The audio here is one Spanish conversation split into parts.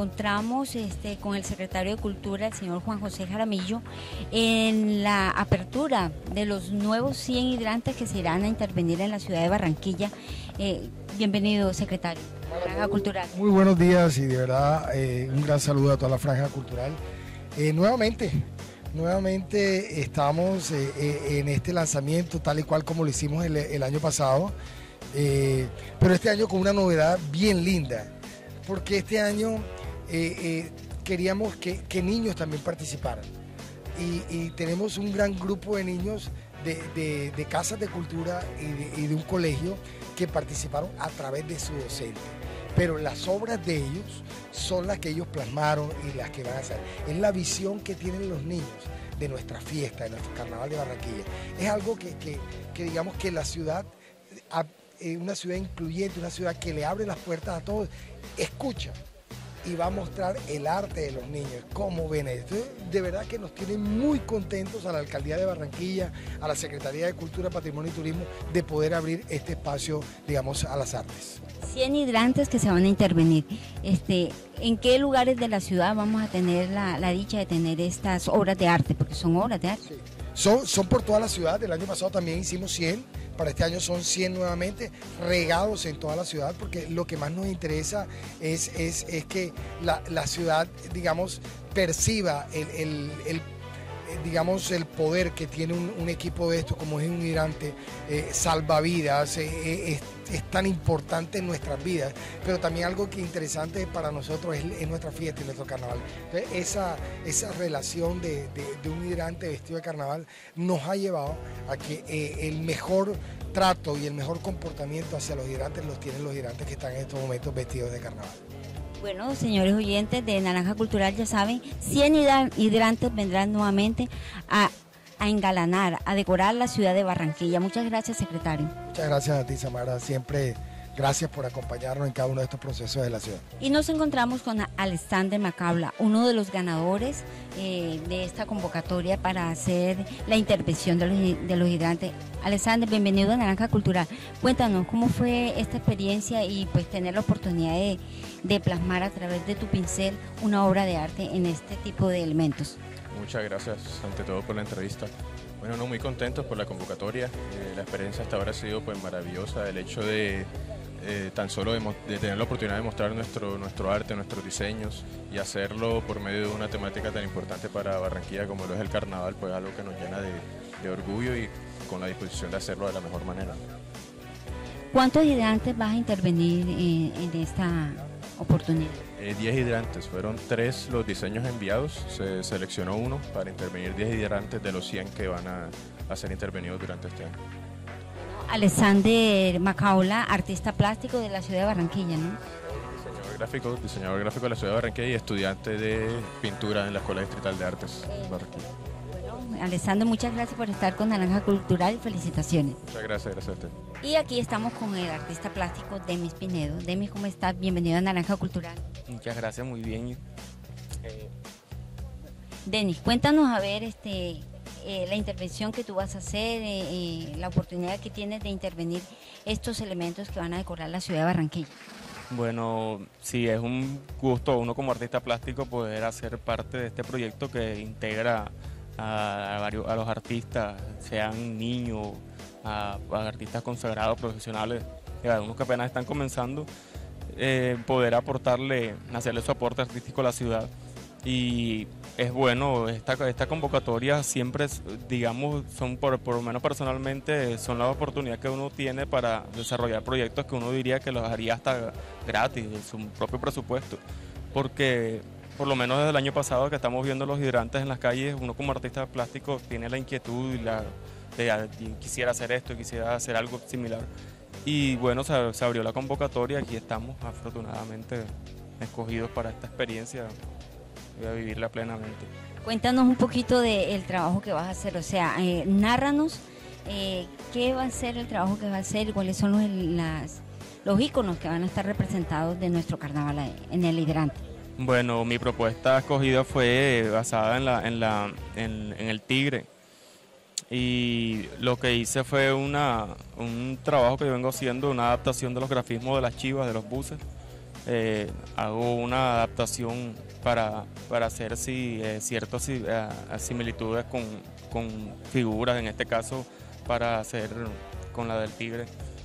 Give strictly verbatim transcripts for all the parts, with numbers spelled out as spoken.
encontramos este, con el secretario de Cultura, el señor Juan José Jaramillo, en la apertura de los nuevos cien hidrantes que se irán a intervenir en la ciudad de Barranquilla. Eh, bienvenido, secretario. Franja Cultural. Muy buenos días y de verdad eh, un gran saludo a toda la Franja Cultural. Eh, nuevamente, nuevamente estamos eh, eh, en este lanzamiento tal y cual como lo hicimos el, el año pasado, eh, pero este año con una novedad bien linda, porque este año eh, eh, queríamos que, que niños también participaran y, y tenemos un gran grupo de niños de, de, de casas de cultura y de, y de un colegio que participaron a través de su docente. Pero las obras de ellos son las que ellos plasmaron y las que van a hacer. Es la visión que tienen los niños de nuestra fiesta, de nuestro carnaval de Barranquilla. Es algo que, que, que digamos que la ciudad, una ciudad incluyente, una ciudad que le abre las puertas a todos, escucha y va a mostrar el arte de los niños, cómo ven esto. De verdad que nos tienen muy contentos a la Alcaldía de Barranquilla, a la Secretaría de Cultura, Patrimonio y Turismo, de poder abrir este espacio, digamos, a las artes. cien hidrantes que se van a intervenir. Este, ¿En qué lugares de la ciudad vamos a tener la, la dicha de tener estas obras de arte? Porque son obras de arte. Sí. Son, son por toda la ciudad. El año pasado también hicimos cien. Para este año son cien nuevamente, regados en toda la ciudad, porque lo que más nos interesa es, es, es que la, la ciudad, digamos, perciba el, el, el digamos, el poder que tiene un, un equipo de esto, como es un hidrante, eh, salvavidas, eh, es, es tan importante en nuestras vidas, pero también algo que interesante para nosotros es, es nuestra fiesta y nuestro carnaval. Entonces, esa, esa relación de, de, de un hidrante vestido de carnaval nos ha llevado a que eh, el mejor trato y el mejor comportamiento hacia los hidrantes los tienen los hidrantes que están en estos momentos vestidos de carnaval. Bueno, señores oyentes de Naranja Cultural, ya saben, cien hidrantes vendrán nuevamente a, a engalanar, a decorar la ciudad de Barranquilla. Muchas gracias, secretario. Muchas gracias a ti, Samara. Siempre gracias por acompañarnos en cada uno de estos procesos de la ciudad. Y nos encontramos con Alexander Macaula, uno de los ganadores eh, de esta convocatoria para hacer la intervención de los, de los hidrantes. Alexander, bienvenido a Naranja Cultural. Cuéntanos cómo fue esta experiencia y pues tener la oportunidad de, de plasmar a través de tu pincel una obra de arte en este tipo de elementos. Muchas gracias ante todo por la entrevista. Bueno, no, muy contentos por la convocatoria. Eh, la experiencia hasta ahora ha sido pues maravillosa. El hecho de eh, tan solo de, de tener la oportunidad de mostrar nuestro, nuestro arte, nuestros diseños y hacerlo por medio de una temática tan importante para Barranquilla como lo es el carnaval, pues algo que nos llena de, de orgullo y con la disposición de hacerlo de la mejor manera. ¿Cuántos hidrantes vas a intervenir en, en esta oportunidad? Eh, diez hidrantes, fueron tres los diseños enviados, se seleccionó uno para intervenir diez hidrantes de los cien que van a, a ser intervenidos durante este año. Alexander Macaula, artista plástico de la ciudad de Barranquilla, ¿no? Diseñador gráfico, diseñador gráfico de la ciudad de Barranquilla y estudiante de pintura en la Escuela Distrital de Artes de Barranquilla. Bueno, Alexander, muchas gracias por estar con Naranja Cultural y felicitaciones. Muchas gracias, gracias a usted. Y aquí estamos con el artista plástico Demis Pinedo. Demis, ¿cómo estás? Bienvenido a Naranja Cultural. Muchas gracias, muy bien. Eh... Denis, cuéntanos a ver este, eh, la intervención que tú vas a hacer, eh, eh, la oportunidad que tienes de intervenir estos elementos que van a decorar la ciudad de Barranquilla. Bueno, sí, es un gusto uno como artista plástico poder hacer parte de este proyecto que integra a, a, varios, a los artistas, sean niños, a, a artistas consagrados, profesionales, y a algunos que apenas están comenzando, eh, poder aportarle, hacerle su aporte artístico a la ciudad. Y es bueno, esta, esta convocatoria siempre, digamos, son por, por lo menos personalmente, son la oportunidad que uno tiene para desarrollar proyectos que uno diría que los haría hasta gratis, de su propio presupuesto, porque por lo menos desde el año pasado que estamos viendo los hidrantes en las calles, uno como artista plástico tiene la inquietud y la de, de quisiera hacer esto, quisiera hacer algo similar. Y bueno, se, se abrió la convocatoria, aquí estamos afortunadamente escogidos para esta experiencia. Voy a vivirla plenamente. Cuéntanos un poquito del trabajo que vas a hacer, o sea, eh, nárranos eh, qué va a ser el trabajo que va a hacer, cuáles son los, las, los íconos que van a estar representados de nuestro carnaval en el hidrante. Bueno, mi propuesta escogida fue basada en, la, en, la, en, en el tigre, y lo que hice fue una, un trabajo que yo vengo haciendo, una adaptación de los grafismos de las chivas, de los buses, eh, hago una adaptación para, para hacer si, eh, ciertas si, eh, similitudes con, con figuras, en este caso para hacer con la del tigre.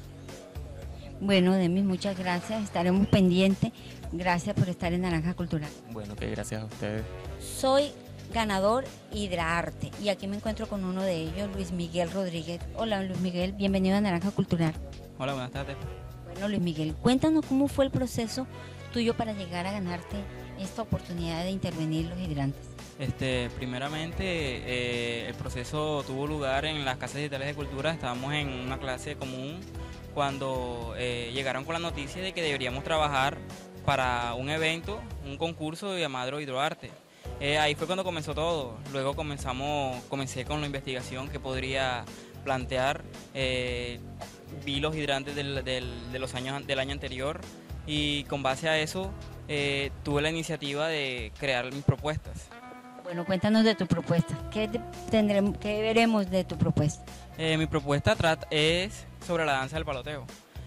Bueno, Demis, muchas gracias, estaremos pendientes. Gracias por estar en Naranja Cultural. Bueno, que gracias a ustedes. Soy ganador Hidraarte y aquí me encuentro con uno de ellos, Luis Miguel Rodríguez. Hola Luis Miguel, bienvenido a Naranja Cultural. Hola, buenas tardes. Bueno Luis Miguel, cuéntanos cómo fue el proceso tuyo para llegar a ganarte esta oportunidad de intervenir los hidrantes. Este, primeramente, eh, el proceso tuvo lugar en las casas digitales de cultura. Estábamos en una clase común cuando eh, llegaron con la noticia de que deberíamos trabajar para un evento, un concurso llamado Hidroarte. Eh, ahí fue cuando comenzó todo. Luego comenzamos, comencé con la investigación que podría plantear. Eh, vi los hidrantes del, del, de los años, del año anterior y con base a eso eh, tuve la iniciativa de crear mis propuestas. Bueno, cuéntanos de tu propuesta. ¿Qué, tendremos, qué veremos de tu propuesta? Eh, mi propuesta trata, es sobre la danza del paloteo.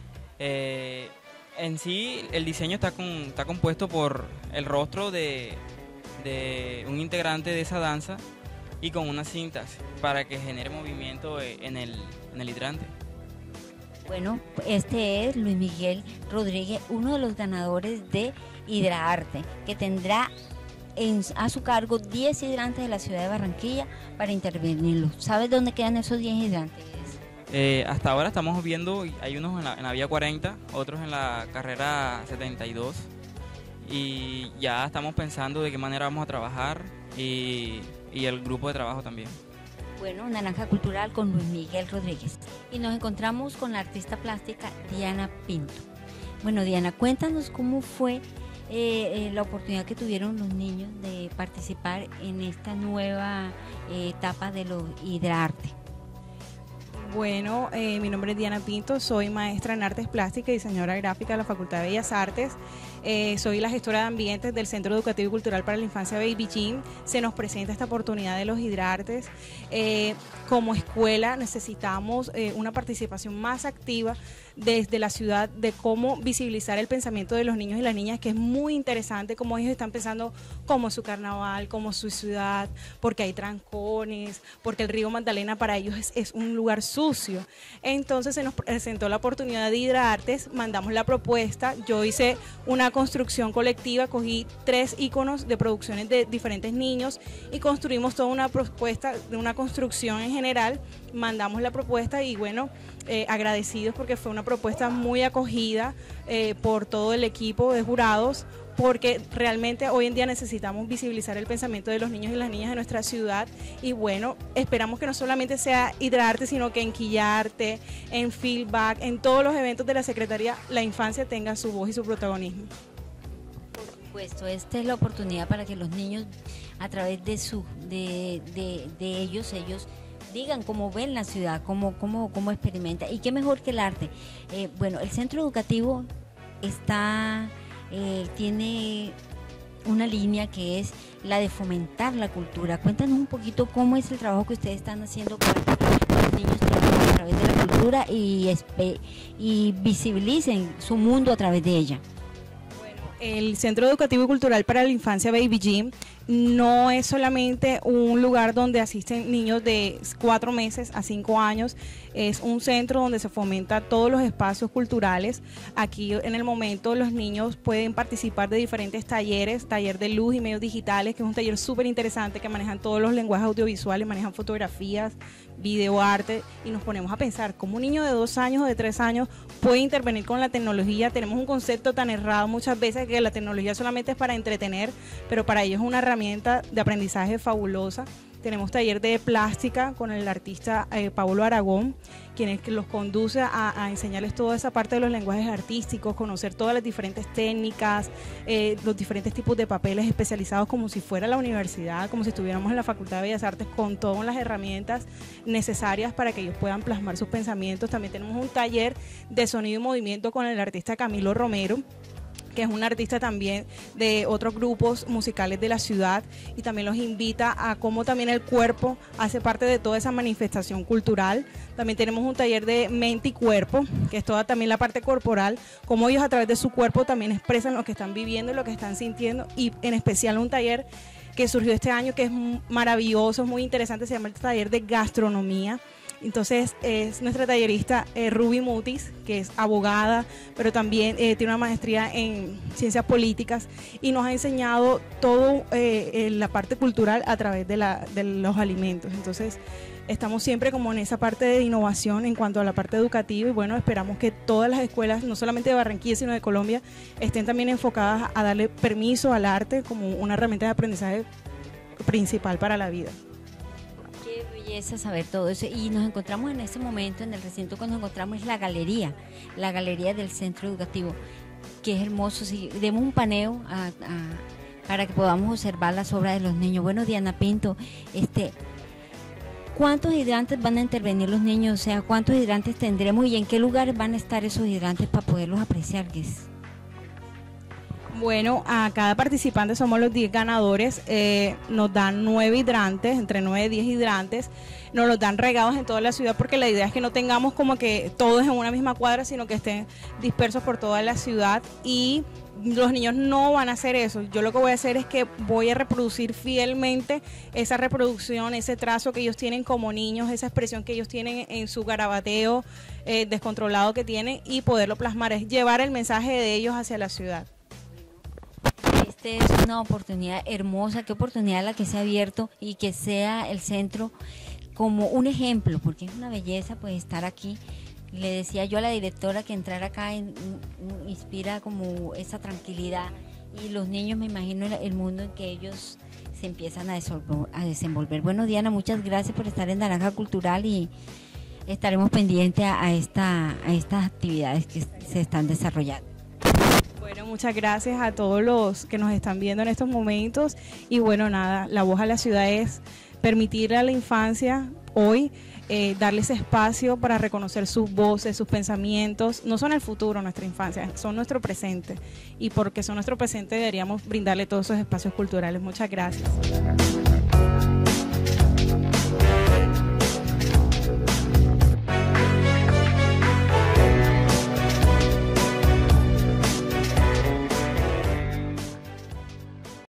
Eh, en sí, el diseño está, con, está compuesto por el rostro de, de un integrante de esa danza y con unas cintas para que genere movimiento en el, en el hidrante. Bueno, este es Luis Miguel Rodríguez, uno de los ganadores de Hidraarte, que tendrá en, a su cargo diez hidrantes de la ciudad de Barranquilla para intervenirlos. ¿Sabes dónde quedan esos diez hidrantes? Eh, hasta ahora estamos viendo, hay unos en la, en la vía cuarenta, otros en la carrera setenta y dos y ya estamos pensando de qué manera vamos a trabajar y, y el grupo de trabajo también. Bueno, Naranja Cultural con Luis Miguel Rodríguez y nos encontramos con la artista plástica Diana Pinto. Bueno, Diana, cuéntanos cómo fue eh, eh, la oportunidad que tuvieron los niños de participar en esta nueva eh, etapa de los Hidraarte. Bueno, eh, mi nombre es Diana Pinto, soy maestra en artes plásticas y diseñadora gráfica de la Facultad de Bellas Artes. Eh, soy la gestora de ambientes del Centro Educativo y Cultural para la Infancia Baby Gym. Se nos presenta esta oportunidad de los Hidrartes. Eh, como escuela necesitamos eh, una participación más activa desde la ciudad de cómo visibilizar el pensamiento de los niños y las niñas, que es muy interesante cómo ellos están pensando como su carnaval, como su ciudad, porque hay trancones, porque el río Magdalena para ellos es, es un lugar sucio. Entonces se nos presentó la oportunidad de Hidrartes, mandamos la propuesta, yo hice una construcción colectiva, cogí tres íconos de producciones de diferentes niños y construimos toda una propuesta de una construcción en general, mandamos la propuesta y bueno, eh, agradecidos porque fue una propuesta muy acogida eh, por todo el equipo de jurados, porque realmente hoy en día necesitamos visibilizar el pensamiento de los niños y las niñas de nuestra ciudad y bueno, esperamos que no solamente sea Hidraarte, sino que en Quillarte, en Feedback, en todos los eventos de la Secretaría, la infancia tenga su voz y su protagonismo. Por supuesto, esta es la oportunidad para que los niños, a través de, su, de, de, de ellos, ellos digan cómo ven la ciudad, cómo, cómo, cómo experimenta. Y qué mejor que el arte. Eh, bueno, el centro educativo está... Eh, tiene una línea que es la de fomentar la cultura. Cuéntanos un poquito cómo es el trabajo que ustedes están haciendo para que los niños trabajen a través de la cultura y, y visibilicen su mundo a través de ella. Bueno, el Centro Educativo y Cultural para la Infancia Baby Gym no es solamente un lugar donde asisten niños de cuatro meses a cinco años, es un centro donde se fomenta todos los espacios culturales. Aquí en el momento los niños pueden participar de diferentes talleres, taller de luz y medios digitales, que es un taller súper interesante que manejan todos los lenguajes audiovisuales, manejan fotografías, videoarte, y nos ponemos a pensar cómo un niño de dos años o de tres años puede intervenir con la tecnología. Tenemos un concepto tan errado muchas veces que la tecnología solamente es para entretener, pero para ellos es una herramienta de aprendizaje fabulosa. Tenemos taller de plástica con el artista eh, Paulo Aragón, quien es que los conduce a, a enseñarles toda esa parte de los lenguajes artísticos, conocer todas las diferentes técnicas, eh, los diferentes tipos de papeles especializados, como si fuera la universidad, como si estuviéramos en la Facultad de Bellas Artes, con todas las herramientas necesarias para que ellos puedan plasmar sus pensamientos. También tenemos un taller de sonido y movimiento con el artista Camilo Romero, que es una artista también de otros grupos musicales de la ciudad, y también los invita a cómo también el cuerpo hace parte de toda esa manifestación cultural. También tenemos un taller de mente y cuerpo, que es toda también la parte corporal, cómo ellos a través de su cuerpo también expresan lo que están viviendo y lo que están sintiendo, y en especial un taller que surgió este año que es maravilloso, muy interesante, se llama el taller de gastronomía. Entonces es nuestra tallerista eh, Ruby Mutis, que es abogada, pero también eh, tiene una maestría en ciencias políticas, y nos ha enseñado todo eh, la parte cultural a través de, la, de los alimentos. Entonces estamos siempre como en esa parte de innovación en cuanto a la parte educativa, y bueno, esperamos que todas las escuelas, no solamente de Barranquilla sino de Colombia, estén también enfocadas a darle permiso al arte como una herramienta de aprendizaje principal para la vida. Qué belleza saber todo eso. Y nos encontramos en este momento, en el recinto que nos encontramos es la galería, la galería del centro educativo, que es hermoso. Si demos un paneo a, a, para que podamos observar las obras de los niños. Bueno, Diana Pinto, este, ¿cuántos hidrantes van a intervenir los niños? O sea, ¿cuántos hidrantes tendremos y en qué lugares van a estar esos hidrantes para poderlos apreciar? ¿Qué es? Bueno, a cada participante somos los diez ganadores, eh, nos dan nueve hidrantes, entre nueve y diez hidrantes, nos los dan regados en toda la ciudad, porque la idea es que no tengamos como que todos en una misma cuadra, sino que estén dispersos por toda la ciudad, y los niños no van a hacer eso. Yo lo que voy a hacer es que voy a reproducir fielmente esa reproducción, ese trazo que ellos tienen como niños, esa expresión que ellos tienen en su garabateo eh, descontrolado que tienen, y poderlo plasmar, es llevar el mensaje de ellos hacia la ciudad. Esta es una oportunidad hermosa, qué oportunidad la que se ha abierto, y que sea el centro como un ejemplo, porque es una belleza pues estar aquí. Le decía yo a la directora que entrar acá en, in, inspira como esa tranquilidad, y los niños, me imagino el, el mundo en que ellos se empiezan a desenvolver, a desenvolver. Bueno, Diana, muchas gracias por estar en Naranja Cultural, y estaremos pendientes a, a, esta, a estas actividades que se están desarrollando. Bueno, muchas gracias a todos los que nos están viendo en estos momentos, y bueno, nada, la voz a la ciudad es permitirle a la infancia hoy eh, darles espacio para reconocer sus voces, sus pensamientos. No son el futuro nuestra infancia, son nuestro presente, y porque son nuestro presente deberíamos brindarle todos esos espacios culturales. Muchas gracias.